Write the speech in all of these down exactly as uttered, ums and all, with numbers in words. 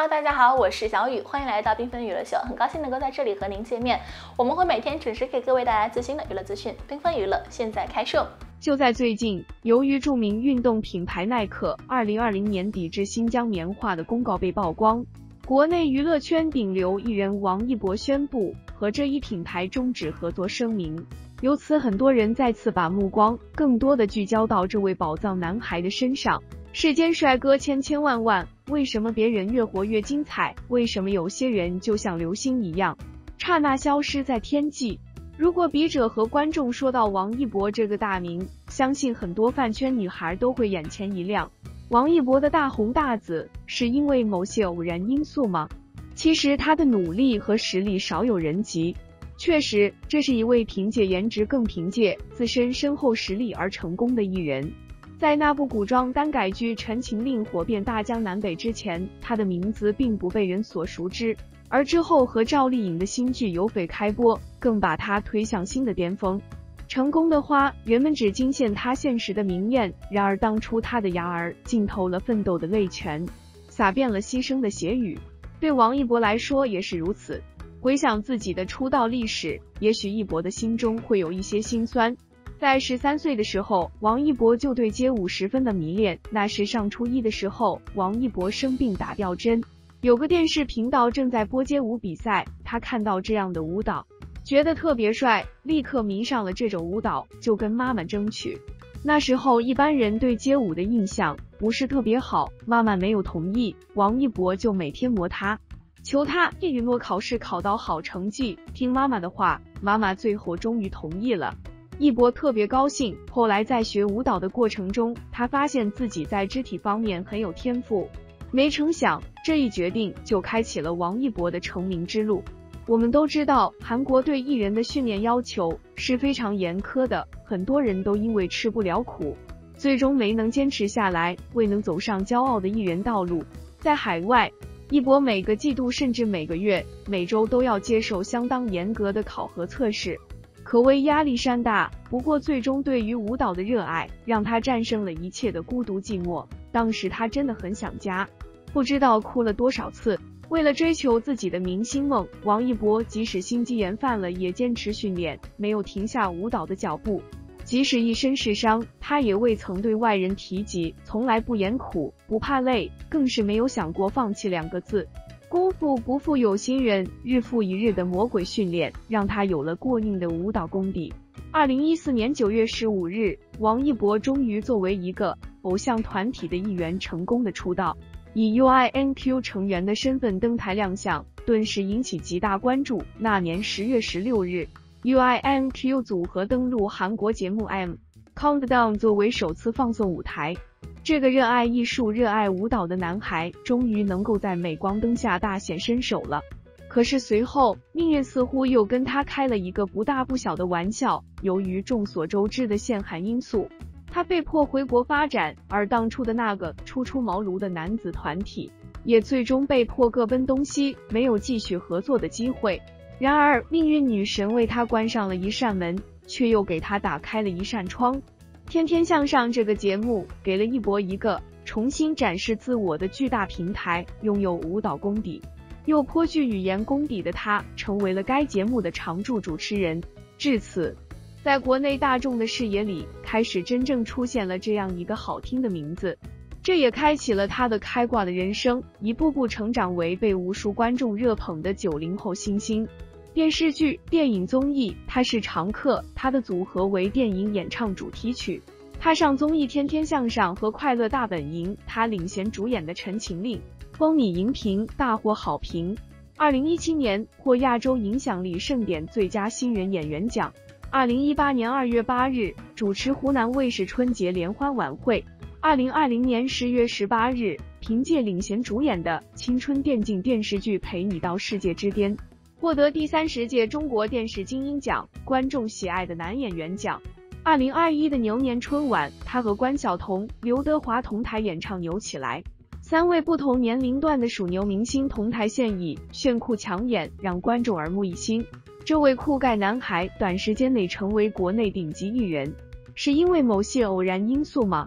Hello， 大家好，我是小雨，欢迎来到缤纷娱乐秀，很高兴能够在这里和您见面。我们会每天准时给各位带来最新的娱乐资讯，缤纷娱乐现在开售。 就在最近，由于著名运动品牌耐克二零二零年抵制新疆棉花的公告被曝光，国内娱乐圈顶流艺人王一博宣布和这一品牌终止合作声明。由此，很多人再次把目光更多的聚焦到这位宝藏男孩的身上。世间帅哥千千万万，为什么别人越活越精彩？为什么有些人就像流星一样，刹那消失在天际？如果笔者和观众说到王一博这个大名，相信很多饭圈女孩都会眼前一亮。王一博的大红大紫，是因为某些偶然因素吗？其实他的努力和实力少有人及。确实，这是一位凭借颜值更凭借自身深厚实力而成功的艺人。在那部古装耽改剧《陈情令》火遍大江南北之前，他的名字并不被人所熟知，而之后和赵丽颖的新剧《有匪》开播，更把他推向新的巅峰。成功的花，人们只惊现他现实的明艳，然而当初他的芽儿浸透了奋斗的泪泉，洒遍了牺牲的血雨。对王一博来说也是如此。回想自己的出道历史，也许一博的心中会有一些心酸。在十三岁的时候，王一博就对街舞十分的迷恋。那时上初一的时候，王一博生病打吊针，有个电视频道正在播街舞比赛，他看到这样的舞蹈，觉得特别帅，立刻迷上了这种舞蹈，就跟妈妈争取。那时候一般人对街舞的印象不是特别好，妈妈没有同意，王一博就每天磨他，求他也允诺考试考到好成绩，听妈妈的话，妈妈最后终于同意了。一博特别高兴，后来在学舞蹈的过程中，他发现自己在肢体方面很有天赋，没成想这一决定就开启了王一博的成名之路。我们都知道，韩国对艺人的训练要求是非常严苛的，很多人都因为吃不了苦，最终没能坚持下来，未能走上骄傲的艺人道路。在海外，一博每个季度甚至每个月、每周都要接受相当严格的考核测试，可谓压力山大。不过最终对于舞蹈的热爱让他战胜了一切的孤独寂寞，当时他真的很想家，不知道哭了多少次。为了追求自己的明星梦，王一博即使心肌炎犯了也坚持训练，没有停下舞蹈的脚步。即使一身是伤，他也未曾对外人提及，从来不言苦，不怕累，更是没有想过放弃两个字。功夫不负有心人，日复一日的魔鬼训练让他有了过硬的舞蹈功底。二零一四年九月十五日，王一博终于作为一个偶像团体的一员成功的出道，以 U I N Q 成员的身份登台亮相，顿时引起极大关注。那年十月十六日 ，U I N Q 组合登陆韩国节目 M Countdown 作为首次放送舞台。这个热爱艺术、热爱舞蹈的男孩，终于能够在镁光灯下大显身手了。可是随后，命运似乎又跟他开了一个不大不小的玩笑。由于众所周知的限韩因素，他被迫回国发展，而当初的那个初出茅庐的男子团体，也最终被迫各奔东西，没有继续合作的机会。然而，命运女神为他关上了一扇门，却又给他打开了一扇窗。天天向上这个节目给了一博一个重新展示自我的巨大平台，拥有舞蹈功底又颇具语言功底的他，成为了该节目的常驻主持人。至此，在国内大众的视野里，开始真正出现了这样一个好听的名字，这也开启了他的开挂的人生，一步步成长为被无数观众热捧的九零后新星。电视剧、电影综艺他是常客，他的组合为电影演唱主题曲。他上综艺《天天向上》和《快乐大本营》，他领衔主演的《陈情令》风靡荧屏，大获好评。二零一七年获亚洲影响力盛典最佳新人演员奖。二零一八年二月八日主持湖南卫视春节联欢晚会。二零二零年十月十八日，凭借领衔主演的青春电竞电视剧《陪你到世界之巅》，获得第三十届中国电视金鹰奖观众喜爱的男演员奖。二零二一的牛年春晚，他和关晓彤、刘德华同台演唱《牛起来》，三位不同年龄段的属牛明星同台献艺，炫酷抢眼，让观众耳目一新。这位酷盖男孩短时间内成为国内顶级艺人，是因为某些偶然因素吗？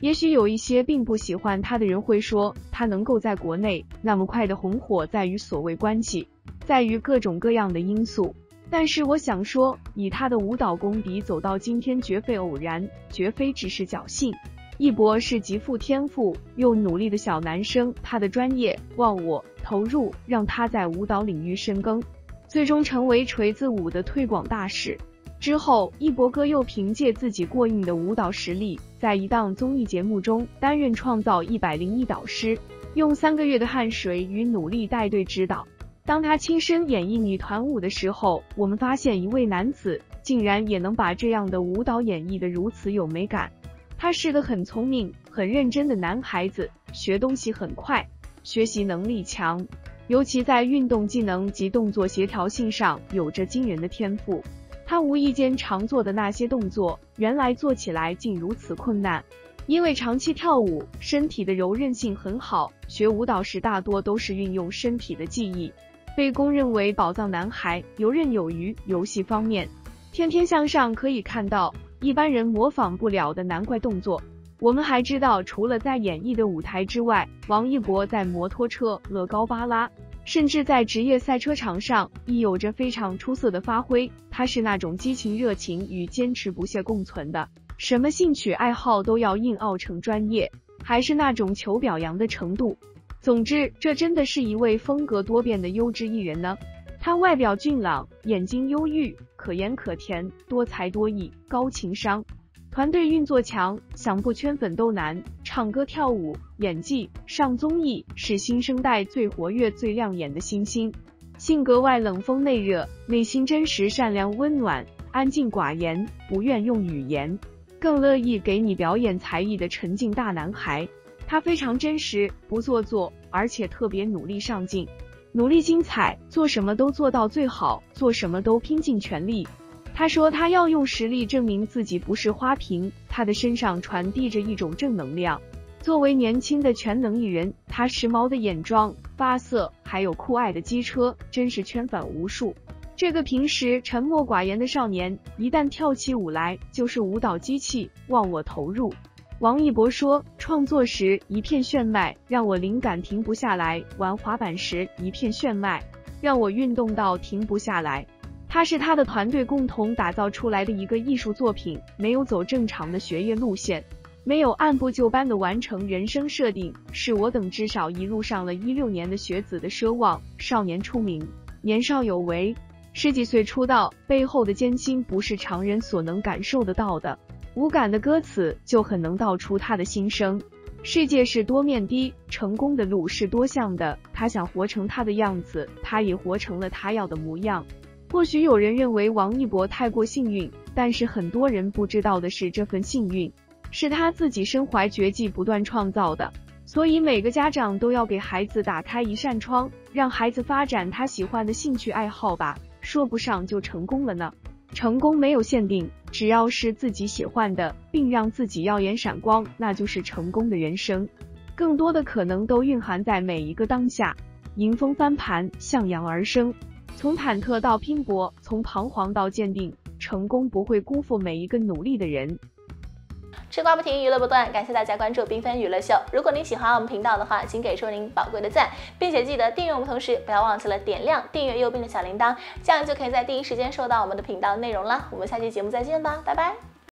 也许有一些并不喜欢他的人会说，他能够在国内那么快的红火，在于所谓关系，在于各种各样的因素。但是我想说，以他的舞蹈功底走到今天绝非偶然，绝非只是侥幸。一博是极富天赋又努力的小男生，他的专业、忘我、投入让他在舞蹈领域深耕，最终成为锤子舞的推广大使。之后，一博哥又凭借自己过硬的舞蹈实力，在一档综艺节目中担任创造一百零一导师，用三个月的汗水与努力带队指导。当他亲身演绎女团舞的时候，我们发现一位男子竟然也能把这样的舞蹈演绎得如此有美感。他是个很聪明、很认真的男孩子，学东西很快，学习能力强，尤其在运动技能及动作协调性上有着惊人的天赋。他无意间常做的那些动作，原来做起来竟如此困难。因为长期跳舞，身体的柔韧性很好，学舞蹈时大多都是运用身体的记忆，被公认为宝藏男孩，游刃有余。游戏方面，天天向上可以看到一般人模仿不了的难怪动作。我们还知道，除了在演绎的舞台之外，王一博在摩托车、乐高巴拉，甚至在职业赛车场上亦有着非常出色的发挥。他是那种激情、热情与坚持不懈共存的，什么兴趣爱好都要硬熬成专业，还是那种求表扬的程度。总之，这真的是一位风格多变的优质艺人呢。他外表俊朗，眼睛忧郁，可盐可甜，多才多艺，高情商，团队运作强，想不圈粉都难。唱歌跳舞演技上综艺，是新生代最活跃最亮眼的新星。性格外冷锋内热，内心真实善良温暖，安静寡言，不愿用语言，更乐意给你表演才艺的沉静大男孩。他非常真实，不做作，而且特别努力上进，努力精彩，做什么都做到最好，做什么都拼尽全力。他说他要用实力证明自己不是花瓶，他的身上传递着一种正能量。作为年轻的全能艺人，他时髦的眼妆、发色，还有酷爱的机车，真是圈粉无数。这个平时沉默寡言的少年，一旦跳起舞来，就是舞蹈机器，忘我投入。王一博说，创作时一片炫迈，让我灵感停不下来；玩滑板时一片炫迈，让我运动到停不下来。它是他的团队共同打造出来的一个艺术作品，没有走正常的学业路线，没有按部就班的完成人生设定，是我等至少一路上了一六年的学子的奢望。少年出名，年少有为，十几岁出道，背后的艰辛不是常人所能感受得到的。无感的歌词就很能道出他的心声。世界是多面的，成功的路是多向的，他想活成他的样子，他也活成了他要的模样。或许有人认为王一博太过幸运，但是很多人不知道的是，这份幸运是他自己身怀绝技不断创造的。所以每个家长都要给孩子打开一扇窗，让孩子发展他喜欢的兴趣爱好吧，说不上就成功了呢。成功没有限定，只要是自己喜欢的，并让自己耀眼闪光，那就是成功的人生。更多的可能都蕴含在每一个当下。迎风翻盘，向阳而生，从忐忑到拼搏，从彷徨到坚定，成功不会辜负每一个努力的人。 吃瓜不停，娱乐不断，感谢大家关注缤纷娱乐秀。如果您喜欢我们频道的话，请给出您宝贵的赞，并且记得订阅我们，同时不要忘记了点亮订阅右边的小铃铛，这样就可以在第一时间收到我们的频道内容了。我们下期节目再见吧，拜拜。